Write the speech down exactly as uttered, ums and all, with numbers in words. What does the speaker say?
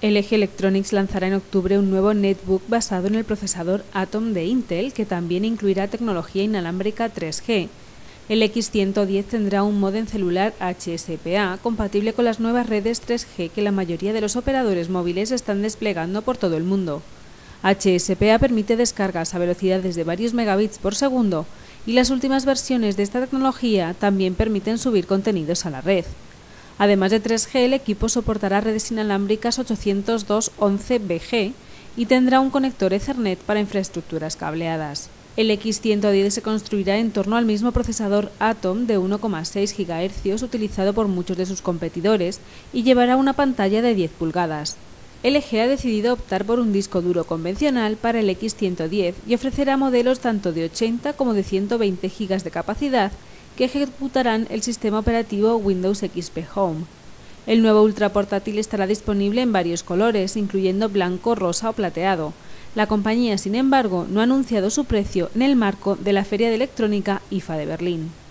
L G Electronics lanzará en octubre un nuevo netbook basado en el procesador Atom de Intel, que también incluirá tecnología inalámbrica tres G. El X ciento diez tendrá un módem celular H S P A compatible con las nuevas redes tres G que la mayoría de los operadores móviles están desplegando por todo el mundo. H S P A permite descargas a velocidades de varios megabits por segundo y las últimas versiones de esta tecnología también permiten subir contenidos a la red. Además de tres G, el equipo soportará redes inalámbricas ochocientos dos punto once B G y tendrá un conector Ethernet para infraestructuras cableadas. El X ciento diez se construirá en torno al mismo procesador Atom de uno coma seis gigahercios utilizado por muchos de sus competidores y llevará una pantalla de diez pulgadas. L G ha decidido optar por un disco duro convencional para el X ciento diez y ofrecerá modelos tanto de ochenta como de ciento veinte gigas de capacidad que ejecutarán el sistema operativo Windows X P Home. El nuevo ultraportátil estará disponible en varios colores, incluyendo blanco, rosa o plateado. La compañía, sin embargo, no ha anunciado su precio en el marco de la Feria de Electrónica I F A de Berlín.